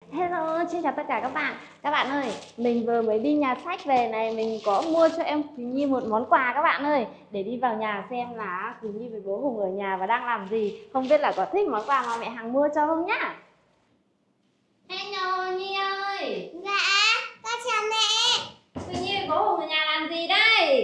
Hello, xin chào tất cả các bạn. Các bạn ơi, mình vừa mới đi nhà sách về này, mình có mua cho em Quỳnh Nhi một món quà các bạn ơi. Để đi vào nhà xem là Quỳnh Nhi với bố Hùng ở nhà và đang làm gì. Không biết là có thích món quà mà mẹ Hằng mua cho không nhá. Hello Nhi ơi. Dạ, con chào mẹ. Quỳnh Nhi với bố Hùng ở nhà làm gì đây?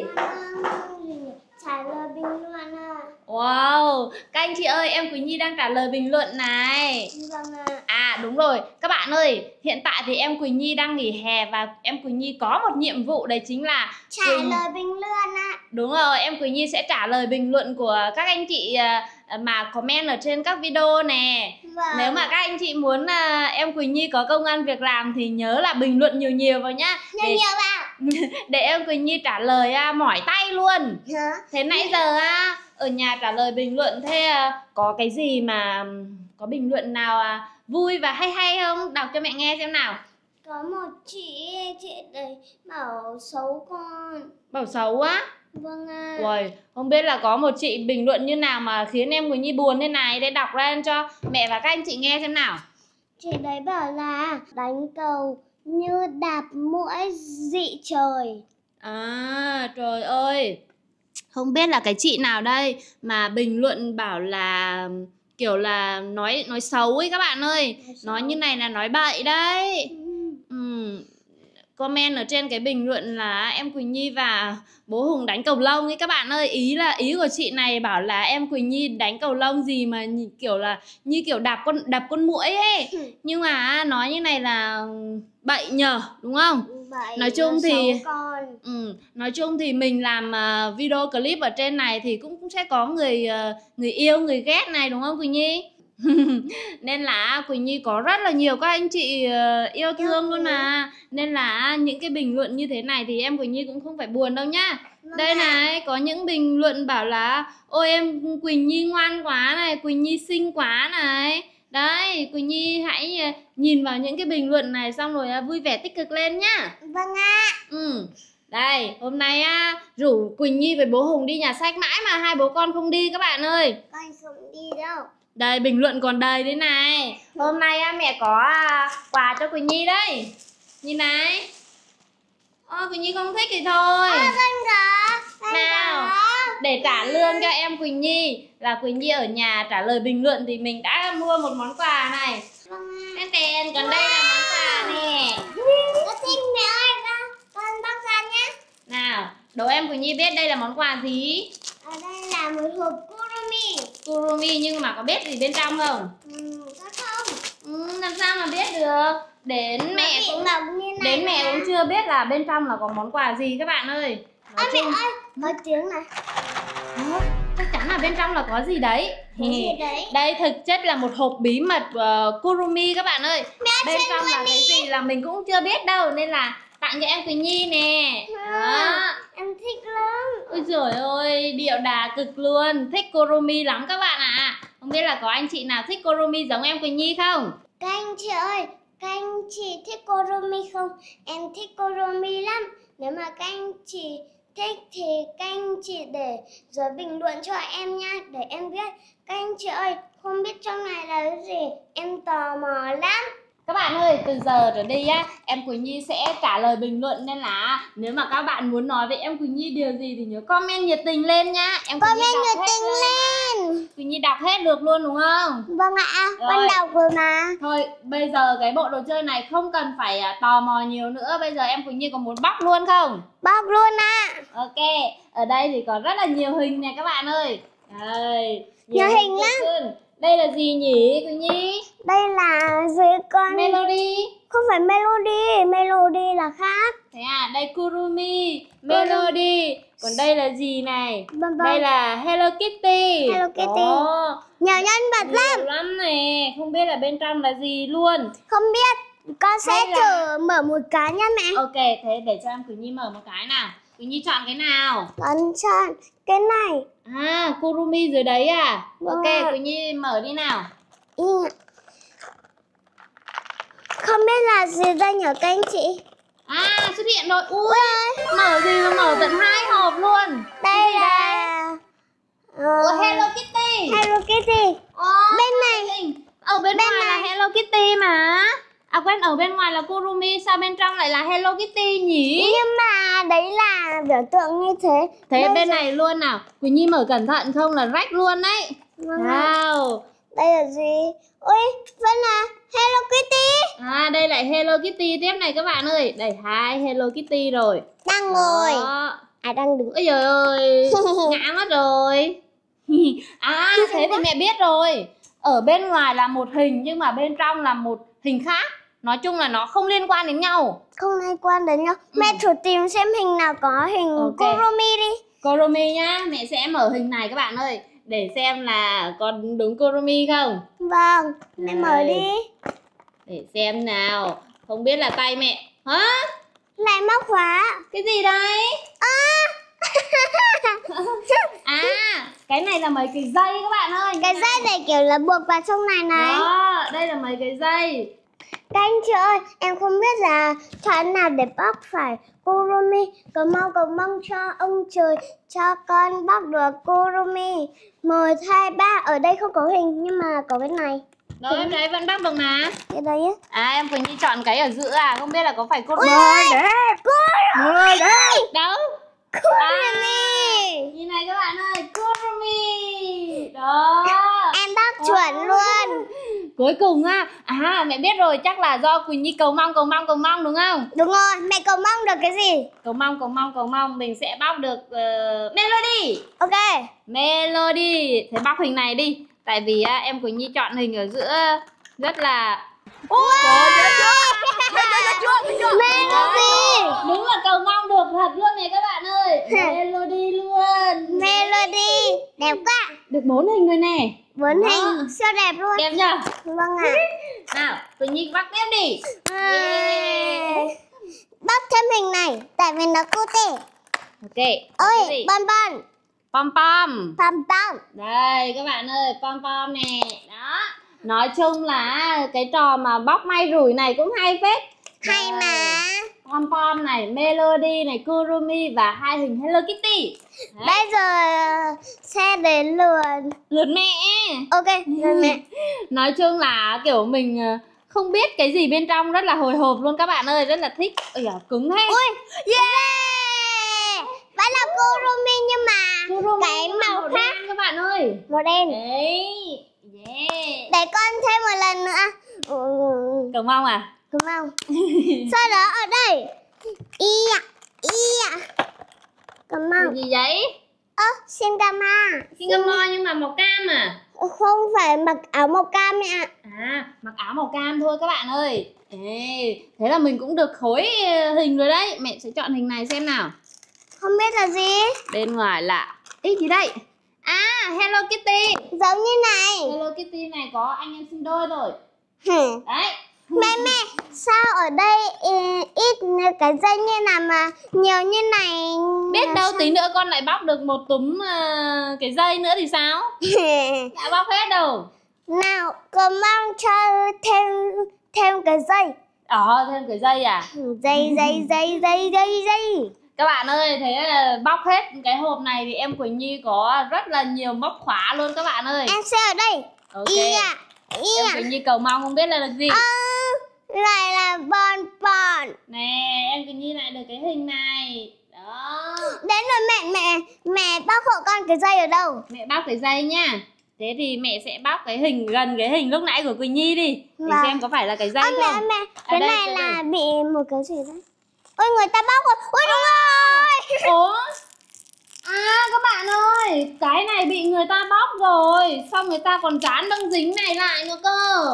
Trả lời bình luận à. Wow, các anh chị ơi, em Quỳnh Nhi đang trả lời bình luận này. Vâng ạ. À đúng rồi, các bạn ơi, hiện tại thì em Quỳnh Nhi đang nghỉ hè và em Quỳnh Nhi có một nhiệm vụ, đấy chính là Trả lời bình luận ạ. Đúng rồi, em Quỳnh Nhi sẽ trả lời bình luận của các anh chị mà comment ở trên các video nè. Vâng. Nếu mà các anh chị muốn em Quỳnh Nhi có công ăn việc làm thì nhớ là bình luận nhiều nhiều vào nhá. Nhiều vào. Để em Quỳnh Nhi trả lời mỏi tay luôn. Hả? Thế nãy giờ ở nhà trả lời bình luận thế có cái gì mà có bình luận nào vui và hay không? Đọc cho mẹ nghe xem nào. Có một chị đấy bảo xấu con. Bảo xấu á? Vâng ạ. Ui, không biết là có một chị bình luận như nào mà khiến em Quỳnh Nhi buồn thế này. Để đọc ra cho mẹ và các anh chị nghe xem nào. Chị đấy bảo là đánh cầu như đạp muỗi dị trời. À trời ơi, không biết là cái chị nào đây mà bình luận bảo là kiểu là nói xấu ấy các bạn ơi. Nói như này là nói bậy đấy. Comment ở trên cái bình luận là em Quỳnh Nhi và bố Hùng đánh cầu lông ấy các bạn ơi. Ý của chị này bảo là em Quỳnh Nhi đánh cầu lông gì mà kiểu là như kiểu đạp con muỗi ấy. Nhưng mà nói như này là bậy nhờ, đúng không? Bậy, nói chung thì con. nói chung thì mình làm video clip ở trên này thì cũng sẽ có người yêu, người ghét này, đúng không Quỳnh Nhi? Nên là Quỳnh Nhi có rất là nhiều các anh chị yêu thương luôn mà. Nên là những cái bình luận như thế này thì em Quỳnh Nhi cũng không phải buồn đâu nhá. Đây này, có những bình luận bảo là ôi em Quỳnh Nhi ngoan quá này, Quỳnh Nhi xinh quá này. Đấy, Quỳnh Nhi hãy nhìn vào những cái bình luận này xong rồi vui vẻ tích cực lên nhá. Vâng ạ. Đây, hôm nay rủ Quỳnh Nhi với bố Hùng đi nhà sách mãi mà hai bố con không đi các bạn ơi. Con không đi đâu. Đây, bình luận còn đầy đấy này. Hôm nay mẹ có quà cho Quỳnh Nhi đấy. Nhìn này. Quỳnh Nhi không thích thì thôi. Nào, để trả lương cho em Quỳnh Nhi là Quỳnh Nhi ở nhà trả lời bình luận thì mình đã mua một món quà này. Tên còn đây là món quà nè. Con thích mẹ ơi, con bóc ra nhé. Nào, đố em Quỳnh Nhi biết đây là món quà gì? Ở đây là một hộp Kurumi. Kurumi, nhưng mà có biết gì bên trong không? Có không? Làm sao mà biết được? Đến mẹ cũng chưa biết là bên trong là có món quà gì các bạn ơi. Mẹ ơi, có tiếng này. Chắc chắn là bên trong là có gì đấy. Gì đấy? Đây thực chất là một hộp bí mật Kurumi các bạn ơi. Bên trong là cái gì là mình cũng chưa biết đâu, nên là tặng cho em Quỳnh Nhi nè. Em thích lắm. Ôi giời ơi, điệu đà cực luôn. Thích Kurumi lắm các bạn ạ. Không biết là có anh chị nào thích Kurumi giống em Quỳnh Nhi không? Các anh chị ơi, các anh chị thích Kurumi không? Em thích Kurumi lắm. Nếu mà các anh chị thích thì các anh chị để dưới bình luận cho em nha, để em biết. Các anh chị ơi, không biết trong này là cái gì, em tò mò lắm. Các bạn ơi, từ giờ trở đi em Quỳnh Nhi sẽ trả lời bình luận, nên là nếu mà các bạn muốn nói với em Quỳnh Nhi điều gì thì nhớ comment nhiệt tình lên nhá. Em Quỳnh Nhi Comment nhiệt tình lên. Quỳnh Nhi đọc hết được luôn đúng không? Vâng ạ, con đọc rồi mà. Thôi, bây giờ cái bộ đồ chơi này không cần phải tò mò nhiều nữa. Bây giờ em Quỳnh Nhi có muốn bóc luôn không? Bóc luôn ạ. Ok, ở đây thì có rất là nhiều hình nè các bạn ơi. Đây, nhiều hình lắm. Đây là gì nhỉ Quỳnh Nhi? Đây là gì con? Melody. Không phải Melody, Melody là khác. Thế à, đây Kurumi, Melody. Còn đây là gì này? Đây là Hello Kitty. Hello Kitty. Nhiều nhân vật lắm. Nhiều lắm nè, không biết là bên trong là gì luôn. Không biết, con sẽ thử mở một cái nha mẹ. Ok, thế để cho em Quỳnh Nhi mở một cái nào. Quỳnh Nhi chọn cái nào? Con chọn cái này. Kurumi dưới đấy à? Ok, Quỳnh Nhi mở đi nào. Không biết là gì đây nhỉ các anh chị? Xuất hiện rồi. Ui, mở gì mà mở tận 2 hộp luôn. Đây là Hello Kitty. Hello Kitty. Bên này. Ở bên ngoài là Hello Kitty mà. À quên, ở bên ngoài là Kurumi, sao bên trong lại là Hello Kitty nhỉ? Nhưng mà đấy là biểu tượng như thế. Thế bên này luôn nào. Quỳnh Nhi mở cẩn thận không là rách luôn đấy. Wow. Đây là gì? Ôi, vẫn là Hello Kitty. À đây lại Hello Kitty tiếp này các bạn ơi. Đây 2 Hello Kitty rồi. Đang ngồi. Đó. À đang đứng. Ôi trời ơi, ngã mất rồi. À thế thì mẹ biết rồi. Ở bên ngoài là một hình nhưng mà bên trong là một hình khác. Nói chung là nó không liên quan đến nhau. Không liên quan đến nhau. Mẹ thử tìm xem hình nào có hình Kurumi đi. Kurumi nhá, mẹ sẽ mở hình này các bạn ơi. Để xem là con đúng Kurumi không. Vâng, mẹ mở đi. Để xem nào. Không biết là tay mẹ. Hả? Lại móc khóa. Cái gì đây? À, cái này là mấy cái dây các bạn ơi. Cái dây này kiểu là buộc vào trong này này. Đó, đây là mấy cái dây. Các anh chị ơi, em không biết là thế nào để bóc phải Kurumi. Cầu mong cho ông trời cho con bóc được Kurumi. 1, 2, 3. Ở đây không có hình nhưng mà có cái này. Đó em thấy vẫn bóc được mà. Cái đấy á. À em Quỳnh Nhi chọn cái ở giữa à, không biết là có phải Kurumi. Ngồi đây. Đâu? Kurumi. Nhìn này các bạn ơi, Kurumi. Đó. Em bóc chuẩn luôn. Cuối cùng á, à mẹ biết rồi, chắc là do Quỳnh Nhi cầu mong đúng không? Đúng rồi, mẹ cầu mong được cái gì? Cầu mong mình sẽ bóc được Melody. Ok. Melody. Thế bóc hình này đi. Tại vì em Quỳnh Nhi chọn hình ở giữa rất là Melody. đúng là cầu mong được thật luôn này các bạn ơi. Melody luôn. Melody. Đẹp quá. Được 4 hình rồi nè. 4 hình siêu đẹp luôn. Đẹp nhờ? Vâng ạ. Nào, Quỳnh Nhi bắt tiếp đi. Bóc thêm hình này tại vì nó cute. Ok. Ôi, bon bon. Pom pom. Pom pom. Đây các bạn ơi, pom pom nè. Đó. Nói chung là cái trò mà bóc may rủi này cũng hay phết. Hay mà. Pom pom này, Melody này, Kurumi và 2 hình Hello Kitty. Đấy. Bây giờ sẽ đến lượt mẹ. Ok, lượt mẹ. Nói chung là kiểu mình không biết cái gì bên trong, rất là hồi hộp luôn các bạn ơi, rất là thích. Ôi da, cứng thế. Ui, yeah. Vẫn là Kurumi nhưng mà Kurumi cái màu khác đen các bạn ơi. màu đen. Đấy. Yeah. Để con thêm một lần nữa. Cầu mong à? Đúng không? Sau đó ở đây Cầu mong. Cái gì vậy? Shingama. Shingama nhưng mà màu cam à? Không phải mặc áo màu cam mẹ ạ. À, mặc áo màu cam thôi các bạn ơi. Ê, thế là mình cũng được khối hình rồi đấy. Mẹ sẽ chọn hình này xem nào. Không biết là gì. Bên ngoài là gì đây? À, Hello Kitty. Giống như này. Hello Kitty này có anh em sinh đôi rồi. Đấy. Mẹ, sao ở đây ít cái dây như nào mà nhiều như này? Biết đâu tí nữa con lại bóc được một túm cái dây nữa thì sao? Đã bóc hết đâu. Nào, cầu mong cho thêm cái dây. Thêm cái dây à? Dây. Các bạn ơi, thế là bóc hết cái hộp này thì em Quỳnh Nhi có rất là nhiều móc khóa luôn các bạn ơi. Em sẽ ở đây. Ok. Em Quỳnh Nhi cầu mong không biết là được gì. Lại là bon bon. Nè, em Quỳnh Nhi lại được cái hình này. Đó. Đến rồi mẹ bóc hộ con cái dây ở đâu? Mẹ bóc cái dây nha. Thế thì mẹ sẽ bóc cái hình gần cái hình lúc nãy của Quỳnh Nhi đi. Để xem có phải là cái dây không. Mẹ, cái đây, này là bị một cái gì đấy. Ôi người ta bóc rồi. Ôi đúng rồi. Ủa? À các bạn ơi, cái này bị người ta bóc rồi. Xong người ta còn dán băng dính này lại nữa cơ.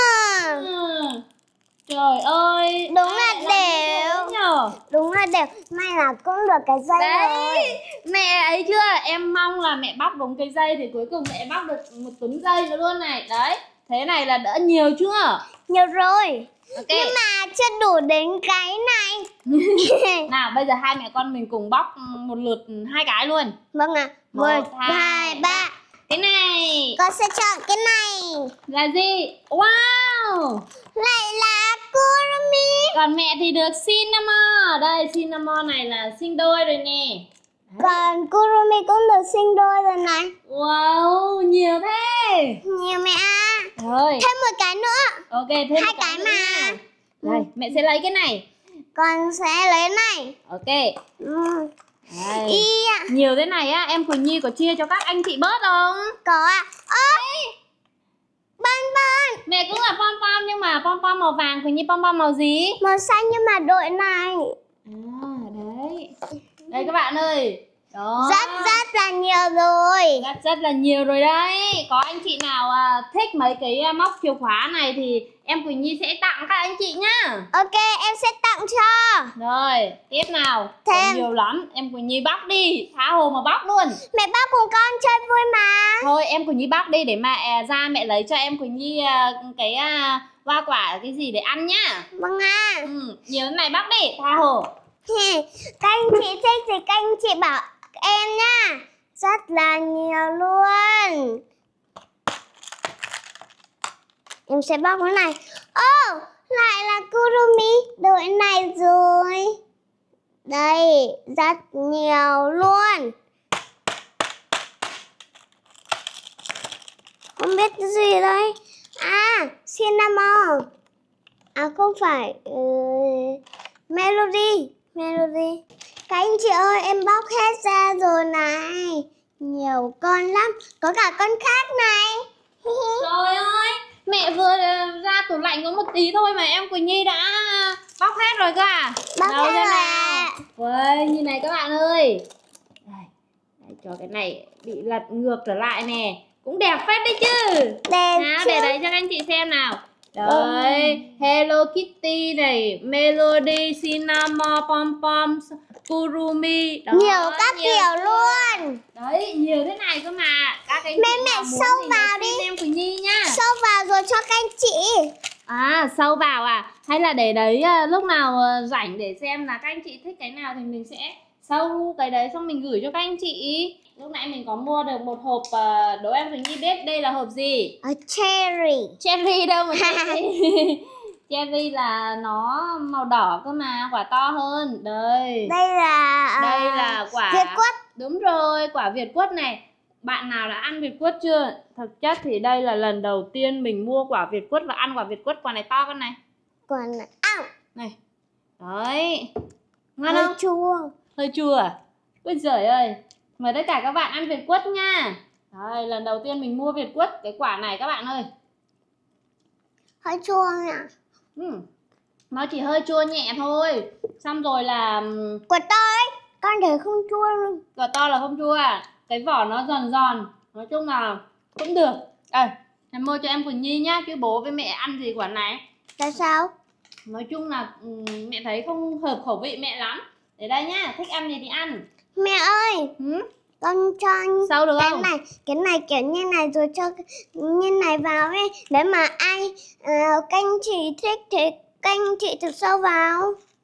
Trời ơi. Đúng là đều nhờ. Đúng là đều. May là cũng được cái dây đấy rồi. Mẹ ấy chưa? Em mong là mẹ bóc đúng cái dây thì cuối cùng mẹ bóc được một túm dây nữa luôn này. Đấy. Thế này là đỡ nhiều chưa? Nhiều rồi. Okay. Nhưng mà chưa đủ đến cái này. Nào bây giờ hai mẹ con mình cùng bóc một lượt 2 cái luôn. Vâng ạ. 1, 2, 3. Cái này. Con sẽ chọn cái này. Là gì? Wow. Lại là Kurumi. Còn mẹ thì được Cinnamon. Đây Cinnamon này là sinh đôi rồi nè. Còn Kurumi cũng được sinh đôi rồi này. Wow, nhiều thế. Nhiều mẹ ạ. Rồi. Thêm một cái nữa. Ok, thêm 2 cái mà. Đây, mẹ sẽ lấy cái này. Con sẽ lấy này. Ok. Đây. Y ạ. Nhiều thế này á, em Quỳnh Nhi có chia cho các anh chị bớt không? Có ạ. Bon. Mẹ cũng là pom pom nhưng mà pom pom màu vàng, Quỳnh Nhi pom pom màu gì? Màu xanh nhưng mà đội này. Đấy. Đây các bạn ơi. Đó. Rất là nhiều rồi. Rất là nhiều rồi đấy. Có anh chị nào thích mấy cái móc chìa khóa này thì em Quỳnh Nhi sẽ tặng các anh chị nhá. Ok, em sẽ tặng cho. Rồi, tiếp nào. Thêm. Còn nhiều lắm. Em Quỳnh Nhi bóc đi. Tha hồ mà bóc luôn. Mẹ bóc cùng con chơi vui mà. Thôi em Quỳnh Nhi bóc đi để mẹ ra mẹ lấy cho em Quỳnh Nhi cái hoa quả cái gì để ăn nhá. Vâng ạ. Nhiều thế này bóc đi. Tha hồ. Các anh chị thích thì các anh chị bảo em nhá. Rất là nhiều luôn. Em sẽ bóc cái này. Lại là Kurumi. Đội này rồi. Đây, rất nhiều luôn. Không biết cái gì đây. Cinnamon. Không phải. Melody. Các anh chị ơi, em bóc hết ra rồi này. Nhiều con lắm. Có cả con khác này. Trời ơi, mẹ vừa ra tủ lạnh có một tí thôi mà em Quỳnh Nhi đã bóc hết rồi cơ à? Bóc đâu hết ra rồi nào? Ui, như này các bạn ơi. Đây, cho cái này bị lật ngược trở lại nè. Cũng đẹp phết đấy chứ. Đẹp nào, chứ. để đấy cho các anh chị xem nào. Đấy, Hello Kitty này, Melody, Cinnamon, Pom Pom, Kurumi. Đó, nhiều các kiểu luôn. Đấy, nhiều thế này cơ mà. Các anh Mẹ chị nào muốn sâu thì vào nhớ đi. xin em Quỳnh Nhi nha. Sâu vào rồi cho các anh chị. Sâu vào à? Hay là để đấy lúc nào rảnh để xem là các anh chị thích cái nào thì mình sẽ sâu cái đấy xong mình gửi cho các anh chị. Lúc nãy mình có mua được một hộp đố em Quỳnh Nhi biết đây là hộp gì? Cherry. Cherry đâu mà cherry. Cherry là nó màu đỏ cơ mà, quả to hơn. Đây. Đây là quả Việt quất. Đúng rồi, quả Việt quất này. Bạn nào đã ăn Việt quất chưa? Thực chất thì đây là lần đầu tiên mình mua quả Việt quất và ăn quả Việt quất. Quả này to con này. Quả này. Này. Đấy. Ngon Hơi không? chua. Hơi chua à? Ôi giời ơi. Mời tất cả các bạn ăn Việt quất nha. Đây, lần đầu tiên mình mua Việt quất. Cái quả này các bạn ơi. Hơi chua nhỉ? Nó chỉ hơi chua nhẹ thôi. Xong rồi là quả to ấy. Con thấy không chua luôn. Quả to là không chua à? Cái vỏ nó giòn giòn. Nói chung là cũng được. Đây, em mua cho em Quỳnh Nhi nhá. Chứ bố với mẹ ăn gì quả này. Tại sao? Nói chung là mẹ thấy không hợp khẩu vị mẹ lắm. Để đây nhá, thích ăn gì thì ăn. Mẹ ơi, con cho anh sao được không? Cái này kiểu như này rồi cho như này vào ấy. Để mà ai các anh chị thích thì các anh chị tự sâu vào.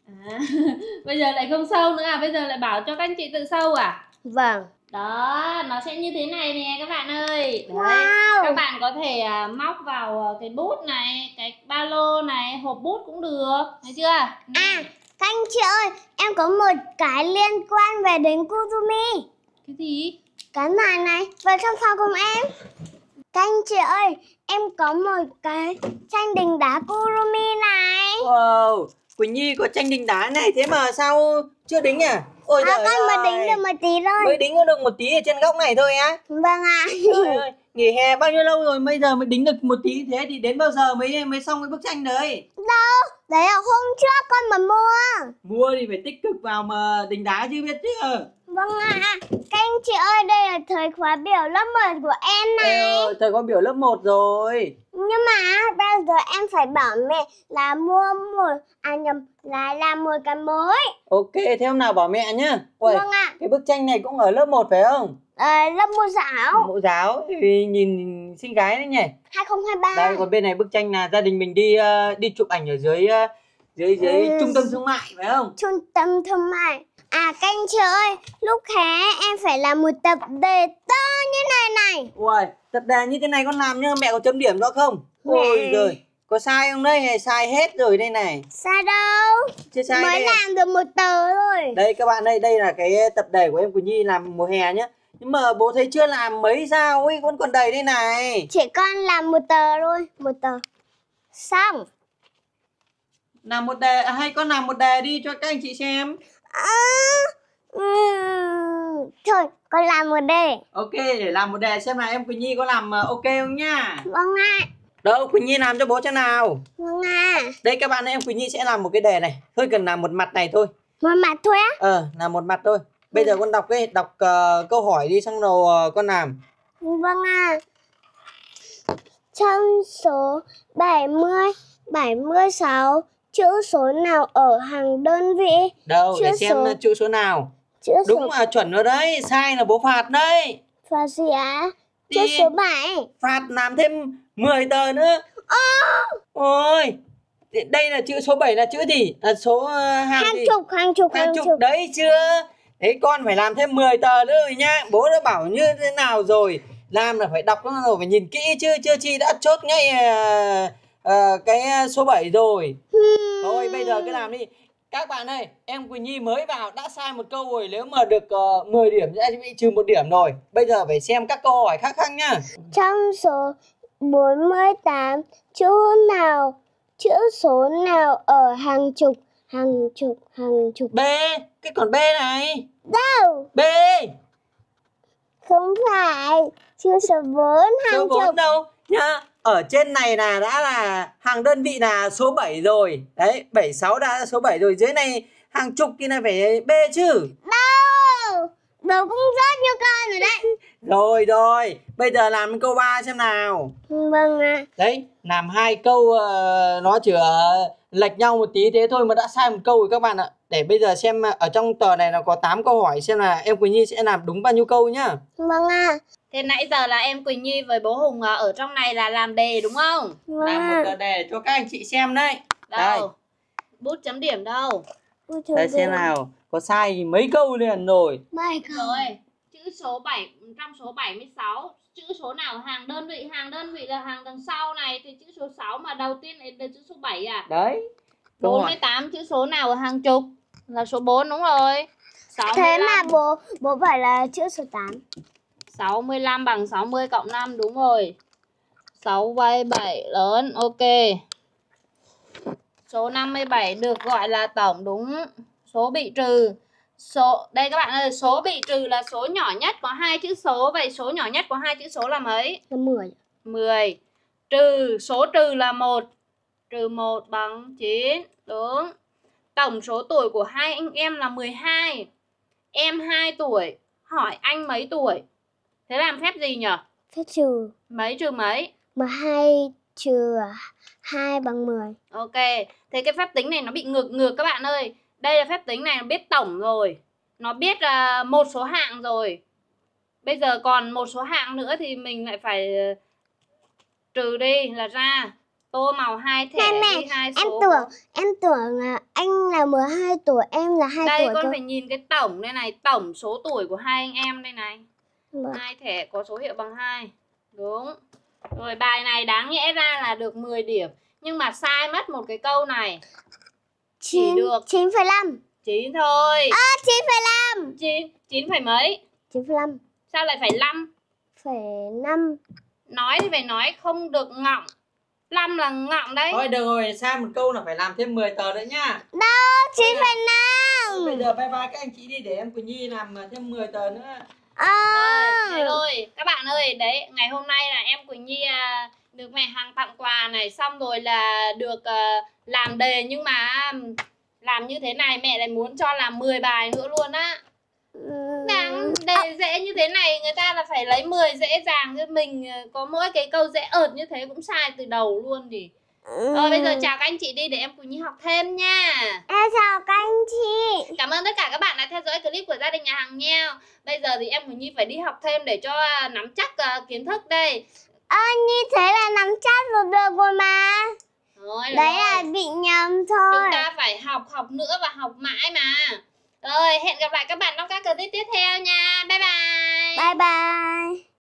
Bây giờ lại không sâu nữa à? Bây giờ lại bảo cho các anh chị tự sâu à? Vâng. Đó, nó sẽ như thế này nè các bạn ơi. Đấy, wow. Các bạn có thể móc vào cái bút này, cái ba lô này, hộp bút cũng được. Thấy chưa? Các anh chị ơi, em có một cái liên quan về đến Kurumi. Cái gì? Cái này vào trong phòng cùng em. Các anh chị ơi, em có một cái tranh đình đá Kurumi này. Wow, Quỳnh Nhi có tranh đình đá này, thế mà sao chưa đính à? Ôi giời con mới đính được một tí thôi. Mới đính được một tí ở trên góc này thôi á? Vâng ạ. Trời ơi, nghỉ hè bao nhiêu lâu rồi bây giờ mới đính được một tí, thế thì đến bao giờ mới xong cái bức tranh đấy? Đâu, đấy là hôm trước con mà mua. Mua thì phải tích cực vào mà đình đá chứ biết chưa? Vâng ạ. Các anh chị ơi, đây là thời khóa biểu lớp 1 của em này. Thời khóa biểu lớp 1 rồi. Nhưng mà bây giờ em phải bảo mẹ là mua là làm một cái mới. Ok, thế hôm nào bảo mẹ nhá. Ui, vâng ạ. Cái bức tranh này cũng ở lớp 1 phải không? Lớp mẫu giáo. Mẫu giáo thì nhìn xinh gái đấy nhỉ. 2023. Đây, còn bên này bức tranh là gia đình mình đi chụp ảnh ở dưới trung tâm thương mại phải không? Trung tâm thương mại. Các anh chị ơi, lúc hè em phải làm một tập đề to như này. Ui, tập đề như thế này con làm nhưng mẹ có chấm điểm rõ không? Ôi giời, có sai không đây? Hay sai hết rồi đây này? Sai đâu? Chưa sai mới đây. làm được một tờ thôi. Đây các bạn ơi, đây là cái tập đề của em Quỳnh Nhi làm mùa hè nhá. Nhưng mà bố thấy chưa làm mấy sao ấy, vẫn còn đầy đây này. Chỉ con làm một tờ thôi, một tờ. Xong. Làm một đề, hay con làm một đề đi cho các anh chị xem. Thôi, con làm một đề. Ok, để làm một đề xem là em Quỳnh Nhi có làm ok không nhá. Vâng ạ. Đâu, Quỳnh Nhi làm cho bố xem nào. Vâng ạ. Đây các bạn ơi, em Quỳnh Nhi sẽ làm một cái đề này. Thôi cần làm một mặt này thôi. Một mặt thôi á? Làm một mặt thôi. Bây giờ con đọc câu hỏi đi, xong rồi con làm. Vâng ạ. Trong số 76 chữ số nào ở hàng đơn vị? Đâu, để xem chữ số nào. Đúng là chuẩn rồi đấy, sai là bố phạt đấy. Phạt gì ạ? Chữ số 7. Phạt làm thêm 10 tờ nữa. Ôi, đây là chữ số 7 là chữ gì? Là số hàng chục đấy chưa? Thế con phải làm thêm 10 tờ nữa rồi nhá. Bố đã bảo như thế nào rồi. Làm là phải đọc nó rồi, phải nhìn kỹ chứ. Chưa chi đã chốt ngay cái số 7 rồi. Thôi bây giờ cứ làm đi. Các bạn ơi, em Quỳnh Nhi mới vào đã sai một câu rồi. Nếu mà được 10 điểm sẽ bị trừ 1 điểm rồi. Bây giờ phải xem các câu hỏi khác nhá. Trong số 48 chữ số nào ở hàng chục? B, cái còn B này. Đâu? B. Không phải. Chữ số 4 hàng chục. Số 4 chục. đâu nhá. Ở trên này là đã là hàng đơn vị là số 7 rồi. Đấy, 76 đã là số 7 rồi. Dưới này hàng chục thì là phải B chứ. Đâu? Bố cũng rớt như con rồi đấy. Rồi, bây giờ làm câu 3 xem nào. Vâng ạ. Đấy, làm 2 câu nó chỉ lệch nhau một tí thế thôi mà đã sai một câu rồi các bạn ạ. Để bây giờ xem ở trong tờ này nó có 8 câu hỏi, xem là em Quỳnh Nhi sẽ làm đúng bao nhiêu câu nhá. Vâng ạ. Thế nãy giờ là em Quỳnh Nhi với bố Hùng ở trong này là làm đề đúng không? Vâng. Làm một tờ đề cho các anh chị xem đấy. Đâu? Đây. Bút chấm điểm đâu? Đây xem nào, có sai mấy câu liền rồi. Rồi, chữ số 7 trong số 76, chữ số nào hàng đơn vị? Hàng đơn vị là hàng đằng sau này, thì chữ số 6 mà đầu tiên là chữ số 7 à? Đấy. 48 chữ số nào ở hàng chục? Là số 4 đúng rồi. 65. Thế mà bố phải là chữ số 8. 65 bằng 60 cộng 5 đúng rồi. 67 lớn, ok. Số 57 được gọi là tổng đúng. Số bị trừ. Đây các bạn ơi, số bị trừ là số nhỏ nhất có 2 chữ số. Vậy số nhỏ nhất có 2 chữ số là mấy? Là 10. 10. Trừ, số trừ là 1. Trừ 1 bằng 9. Đúng. Tổng số tuổi của hai anh em là 12. Em 2 tuổi. Hỏi anh mấy tuổi? Thế làm phép gì nhỉ? Phép trừ. Mấy trừ mấy? 12 trừ 2 bằng 10. Ok. Thế cái phép tính này nó bị ngược các bạn ơi. Đây là phép tính này nó biết tổng rồi. Nó biết một số hạng rồi. Bây giờ còn một số hạng nữa thì mình lại phải trừ đi là ra. Tô màu 2 thẻ đi 2 số. Em tưởng là anh là 12 tuổi, em là 2 đây, tuổi. Đây con phải nhìn cái tổng đây này, tổng số tuổi của hai anh em đây này. 2 thẻ có số hiệu bằng 2. Đúng. Rồi bài này đáng nhẽ ra là được 10 điểm, nhưng mà sai mất một cái câu này. Chỉ được 9,5. 9 thôi. 9,5. 9 phải mấy? 9,5. Sao lại phải 5? 5. Nói thì phải nói không được ngọng. 5 là ngọng đấy. Thôi được rồi, sai một câu là phải làm thêm 10 tờ nữa nhá. Đâu, 9,5. Bây giờ bye bye các anh chị đi, để em Quỳnh Nhi làm thêm 10 tờ nữa. Thế rồi, các bạn ơi, đấy, ngày hôm nay là em Quỳnh Nhi được mẹ Hằng tặng quà này, xong rồi là được làm đề, nhưng mà làm như thế này mẹ lại muốn cho làm 10 bài nữa luôn á. Đề dễ như thế này người ta là phải lấy 10 dễ dàng, chứ mình có mỗi cái câu dễ ợt như thế cũng sai từ đầu luôn thì. Rồi bây giờ chào các anh chị đi để em Quỳnh Nhi học thêm nha. Em chào các anh chị. Cảm ơn tất cả các bạn đã theo dõi clip của gia đình nhà Hằng nha. Bây giờ thì em Quỳnh Nhi phải đi học thêm để cho nắm chắc kiến thức đây. Như thế là nắm chắc được rồi mà. Rồi, đấy là bị nhầm thôi. Chúng ta phải học nữa và học mãi mà. Rồi, hẹn gặp lại các bạn trong các clip tiếp theo nha. Bye bye. Bye bye.